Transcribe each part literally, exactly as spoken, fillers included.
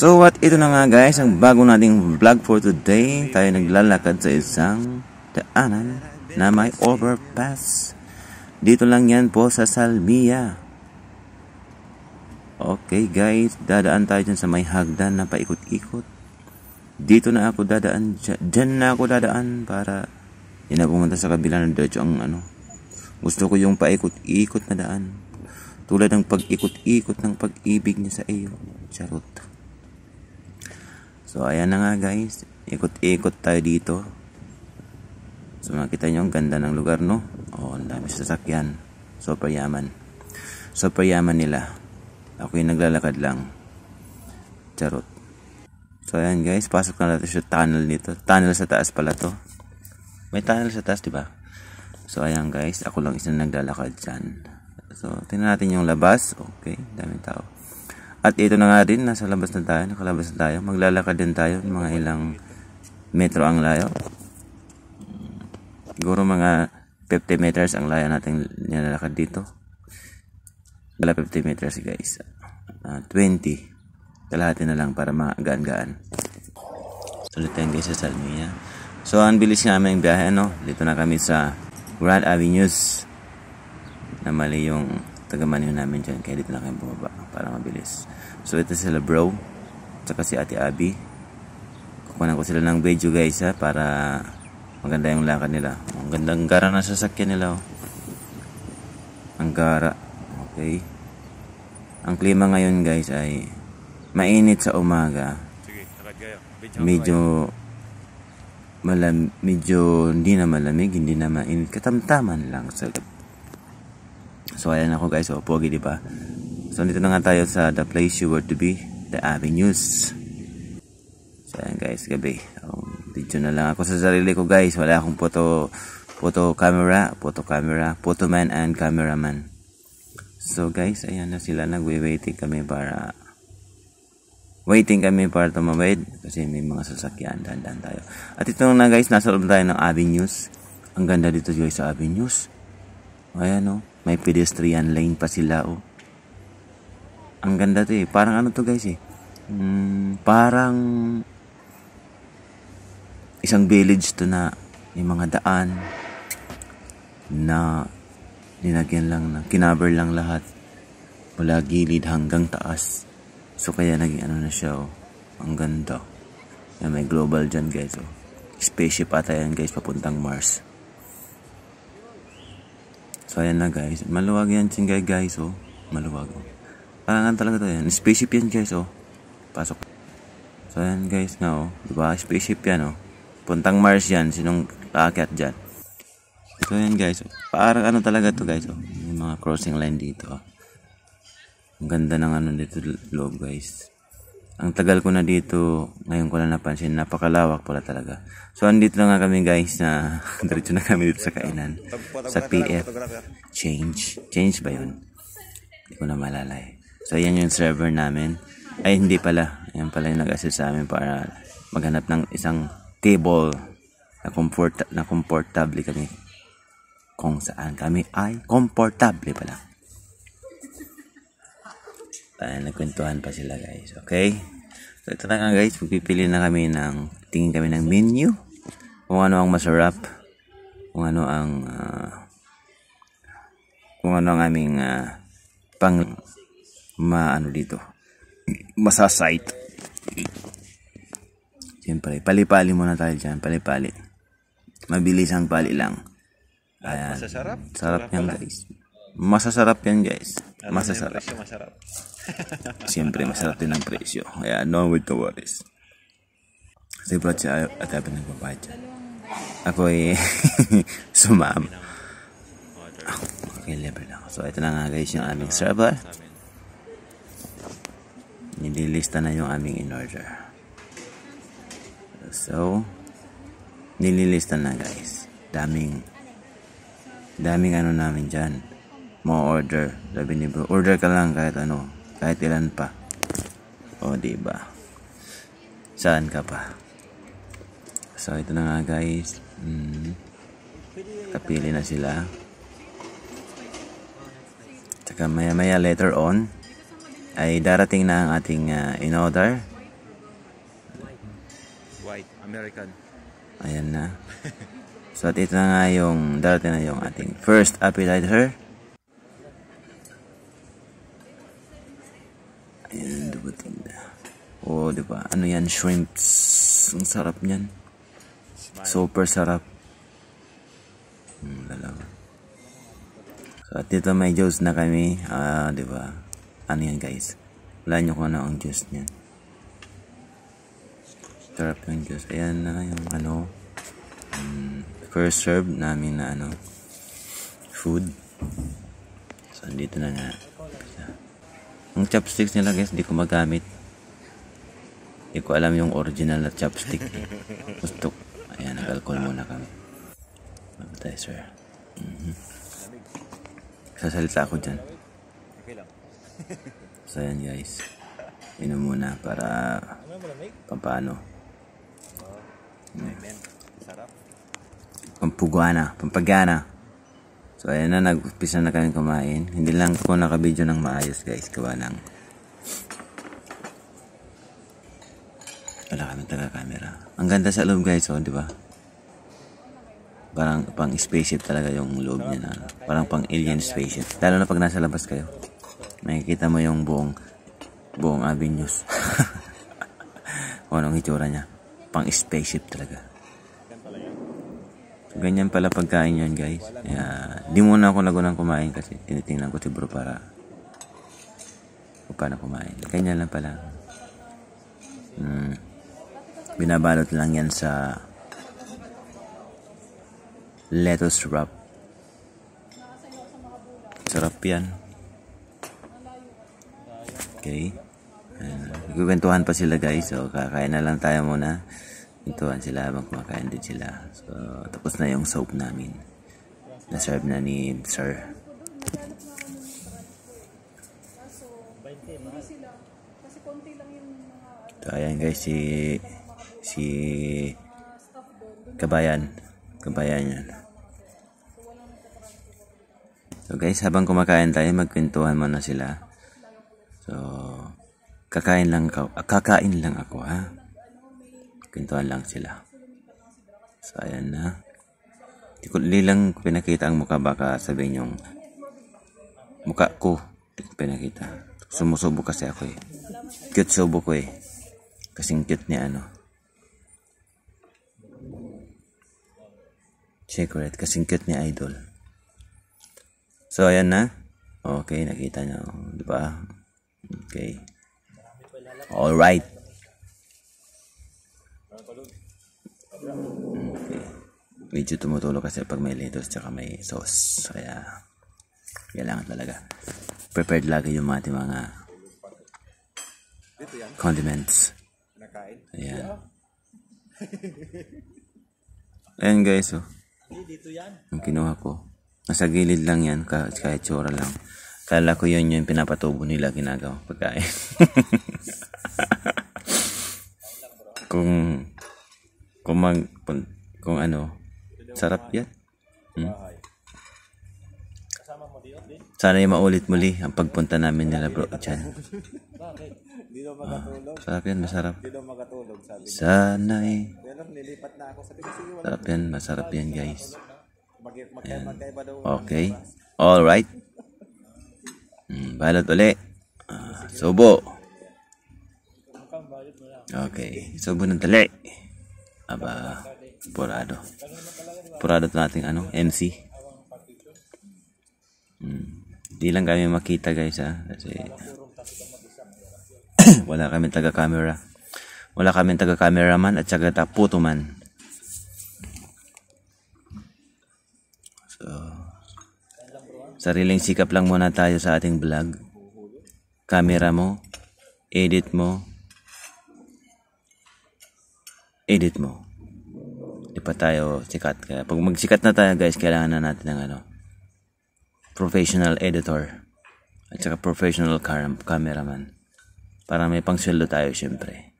So what, ito na nga guys, ang bago nating vlog for today. Tayo naglalakad sa isang daanan na may overpass. Dito lang yan po sa Salmia. Okay guys, dadaan tayo dyan sa may hagdan na paikot-ikot. Dito na ako dadaan, dyan na ako dadaan para hindi na pumunta sa kabila ng diretso ang ano. Gusto ko yung paikot-ikot na daan. Tulad ng pag-ikot-ikot ng pag-ibig niya sa iyo. Charot. So ayan na nga guys, ikot-ikot tayo dito. So makita nyo ang ganda ng lugar, no? Oh, ang dami sasakyan. Super yaman. Super yaman nila. Ako yung naglalakad lang. Charot. So ayan guys, pasok na natin sa tunnel nito. Tunnel sa taas pala to. May tunnel sa taas, diba? So ayan guys, ako lang isang naglalakad dyan. So tingnan natin yung labas. Okay, daming tao. At ito na nga din, nasa labas na tayo, nakalabas na tayo. Maglalakad din tayo, mga ilang metro ang layo. Siguro mga fifty meters ang layo natin nilalakad dito. Wala fifty meters guys. Uh, twenty. Kalahati na lang para magaan-gaan. So dito guys sa Salmia. So ang bilis nga aming biyahe, no? Dito na kami sa Grand Avenues. Na mali yung taga-manu namin dyan. Kaya dito na kami bumaba para mabilis. So ito sila bro. Tsaka si Ate Abby. Kukunan ko sila ng video guys ha. Para maganda yung lakad nila. Ang gandang gara na sasakyan nila. Oh. Ang gara. Okay. Ang klima ngayon guys ay mainit sa umaga. Medyo malam, medyo hindi na malamig, hindi na mainit. Katamtaman lang sa gabi. So ayan ako guys, oh, pogi diba? So dito na nga tayo sa the place you were to be, the avenues. So ayan guys, gabi. So, video na lang ako sa sarili ko guys. Wala akong photo, photo camera, photo camera, photo man and cameraman. So guys, ayan na sila, nagwe-waiting kami para waiting kami para tumawid kasi may mga sasakyan, dandan tayo. At ito na guys, nasa loob tayo ng avenues. Ang ganda dito guys sa avenues. Ayan oh. May pedestrian lane pa sila, oh. Ang ganda to eh. Parang ano to guys eh. Hmm, parang isang village to na may mga daan na linagyan lang na, kinaber lang lahat. Mula gilid hanggang taas. So kaya naging ano na siya, oh. Ang ganda. Yan, may global dyan guys, oh. Spaceship ata yan guys, papuntang Mars. So ayan na guys, maluwag yan sin guys, oh. Maluwag, oh. Parang talaga to yan, spaceship yan guys, oh. Pasok. So ayan guys nga, oh. Diba, spaceship yan, oh. Puntang Mars yan, sinong kaakyat dyan. So ayan guys, oh. Parang ano talaga to guys, oh. May mga crossing line dito, oh. Ang ganda ng ano dito loob guys. Ang tagal ko na dito, ngayon ko na napansin, napakalawak pala talaga. So andito na nga kami guys na diretso na kami dito sa kainan. Sa P F. Change. Change ba yun? Hindi ko na malalay. So yan yung server namin. Ay hindi pala. Yan pala yung nag-assist sa amin para maghanap ng isang table na, comfort, na comfortable kami. Kung saan kami ay comfortable pala. Uh, nagkwentuhan pa sila guys, okay? So ito na nga guys, magpipili na kami ng, tingin kami ng menu, kung ano ang masarap, kung ano ang uh, kung ano ang aming uh, pang maano dito, masasite. Siyempre, pali-pali muna tayo dyan, pali-pali, mabilis ang pali lang. Ayan, masasarap? Sarap yan guys. Masasarap yan guys. Masasarap. Masarap. Siyempre masarap din ang presyo. Kaya no with the worries. Kasi bro siya at habi nagbabayad dyan. Ako ay sumama. Okay, level lang. So ito na nga guys yung aming server. Nililista na yung aming in order. So nililista na guys. Daming daming ano namin dyan. Mo order, sabi ni bro, order ka lang kahit ano, kahit ilan pa. O diba, saan ka pa? So ito na nga guys, hmm. Kapili na sila. Tsaka maya maya later on ay darating na ang ating uh, in order American. Ayan na. So at ito na nga yung darating na yung ating first appetizer. Ayan, dumating na. Oh, di ba? Ano yan? Shrimps. Ang sarap niyan. Super sarap. Hmm, dalawa. So at dito may juice na kami. Ah, di ba? Ano yan guys? Wala nyo kung ano ang juice niyan. Sarap yung juice. Ayan na yung ano. Um, first serve namin na ano. Food. So dito na nga. Ang chopsticks nila guys, di ko magamit. Di ko alam yung original na chopstick. Gusto. Ayan, nag-alcohol muna kami. Appetizer. Mm-hmm. Sasalita ako dyan. So ayan guys. Inom muna para pampano. Pampugana. Pampagana. So ayan na, nag-umpisa na kami kumain. Hindi lang ako nakabidyo ng maayos guys. Gawa ng wala kami taga-camera. Ang ganda sa loob guys, oh, di ba? Parang pang spaceship talaga yung loob niya na. Parang pang alien spaceship. Lalo na pag nasa labas kayo. Makikita mo yung buong buong avenues. Kung anong itsura niya. Pang spaceship talaga. So, ganyan pala pagkain yun guys. Kaya, di muna ako nagunang kumain kasi tinitingnan ko si bro para kung paano kumain. Ganyan lang pala. Hmm. Binabalot lang yan sa lettuce wrap. Sarap yan. Okay. Nagkukwentuhan pa sila guys. So kakain na lang tayo muna. Kwentuhan sila habang kumakain din sila. So tapos na yung soap namin. Na-serve na ni sir. So ayan guys, si si kabayan kabayan yan. So guys, habang kumakain tayo, magkwentuhan muna sila. So kakain lang ako, kakain lang ako ha. Kwentuhan lang sila. So ayan na. Di ko lang pinakita ang mukha, baka sabihin yung mukha ko di ko pinakita. Sumusubo kasi ako eh. Cute subo ko eh. Kasing cute ni ano. Secret. Kasing cute ni Idol. So, ayan na. Okay, nakita nyo. Diba? Okay. Alright. Okay. Medyo tumutulo kasi pag may lettuce tsaka may sauce. Kaya, kailangan talaga. Prepared lagi yung ating mga condiments. Ayan. Ayan guys, oh. Ang kinuha ko. Nasa gilid lang yan, kahit tsura lang. Kala ko yun yung pinapatubo nila ginagawa pagkain. kung kung mag kung ano, sarap yan. Hmm? Sana yung maulit muli ang pagpunta namin nila bro dyan. Ah, sarap yan, masarap. Sana eh. Sarap yan, masarap yan guys. Ayan. Okay. Alright. Hmm, balot uli. Ah, subo. Okay. Subo ng tali. Aba, purado. Purado nating ano, M C. Hmm. Di lang kami makita guys ha. Kasi wala kami taga-camera. Wala kami taga-cameraman at saka taputo man. So, sariling sikap lang muna tayo sa ating vlog. Camera mo, edit mo, edit mo. Di pa tayo sikat. Kaya pag magsikat na tayo guys, kailangan na natin ng ano, professional editor at saka professional cam cameraman para may pangsweldo tayo syempre.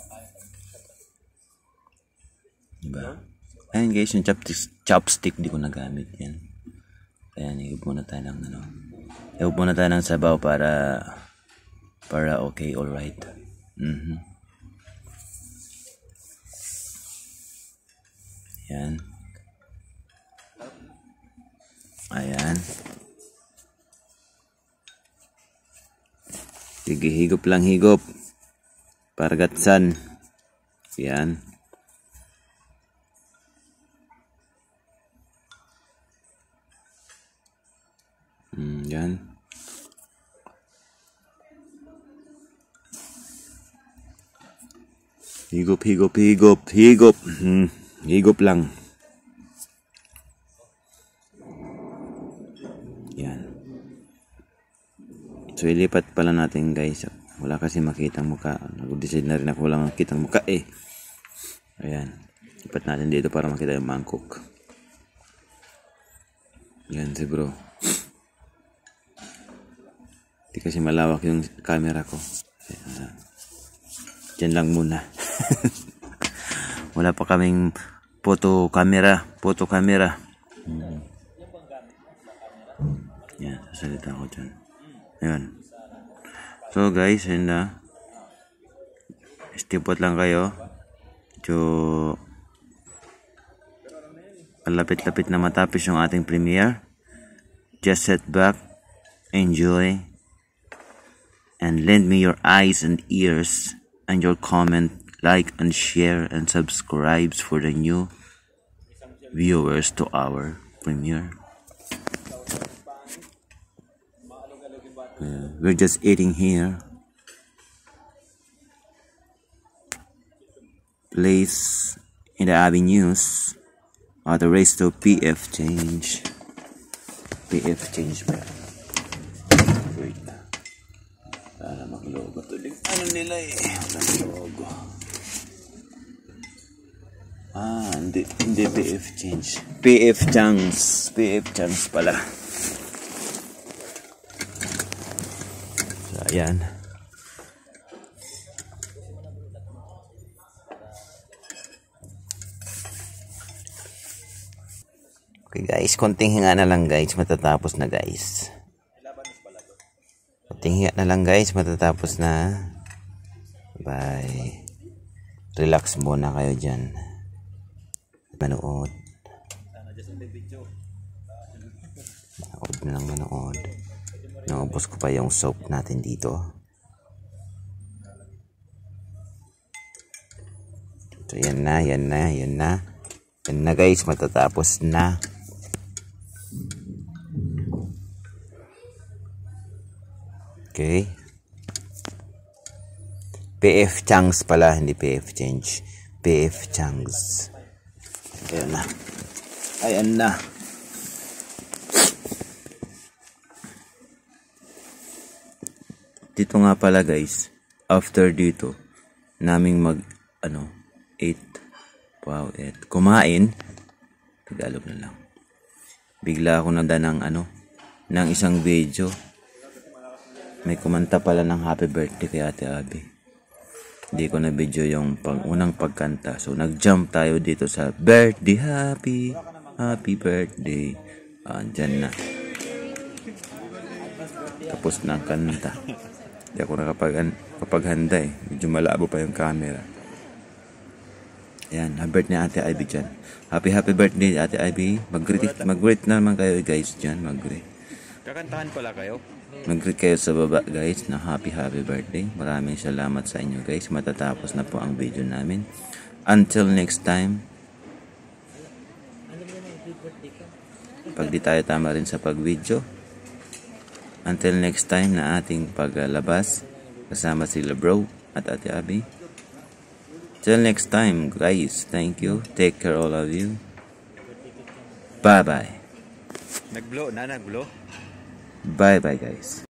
Diba? Ayan guys, yung chopstick, chopstick di ko nagamit yan. Kaya nigib muna tayo ng ano, nigib muna tayo ng sabaw para para okay, alright. Mm-hmm. Yan. Ayan. Sige, higop lang higop. Pargatsan. Yan. Hmm, yan. Higop, higop, higop, higop. Hmm, higop lang. Yan. So, ilipat pala natin guys. Wala kasi makitang muka. Nag-decide na rin ako wala makitang muka eh. Ayan. Lipat natin dito para makita yung mangkok. Yan si bro. Hindi kasi malawak yung camera ko. Uh, Diyan lang muna. Wala pa kaming photo camera. Photo camera. Hmm. Yan. Sasalita ko dyan. Ayan. So guys, yun na. Stipot lang kayo. So, malapit-lapit na matapos yung ating premiere. Just sit back, enjoy, and lend me your eyes and ears and your comment, like and share and subscribe for the new viewers to our premiere. Uh, we're just eating here. Place in the avenues at the race to P F change. P F change ba? Wait. Para mag-logo to din. Ano nila eh? Walang logo. Ah, hindi, hindi P F change. P F chance. P F chance pala. Ayan. Okay guys, konting hinga na lang guys, matatapos na guys. Konting hinga na lang guys, matatapos na. Bye. Relax muna kayo dyan. Manood. Manood na lang manood. Naubos ko pa yung soap natin dito. So yan na, yan na, yan na. Yan na guys, matatapos na. Okay. P F Changs pala, hindi P F change. P F Changs. Ayan na. Ayan na. Dito nga pala guys, after dito, naming mag, ano, eight. Wow, eight. Kumain. Tagalog na lang. Bigla ako nada ng, ano, ng isang video. May kumanta pala ng happy birthday kay Ate Abby. Hindi ko na video yung pang, unang pagkanta. So, nag-jump tayo dito sa birthday, happy, happy birthday. Ah, dyan na. Tapos na ang kanta. Hindi ako nakapaghanda eh. Medyo malabo pa yung camera. Ayan, happy birthday Ate Ivy dyan. Happy happy birthday Ate Ivy. Mag-greet mag naman kayo guys dyan. Mag-greet. Kakantahan pala kayo? Mag-greet kayo sa baba guys na happy happy birthday. Maraming salamat sa inyo guys. Matatapos na po ang video namin. Until next time. Pag di tayo tama rin sa pag-video. Until next time na ating paglabas. Kasama sila bro at Ate Abby. Till next time guys. Thank you. Take care all of you. Bye bye. Nag-blow na, nag-blow. Bye bye guys.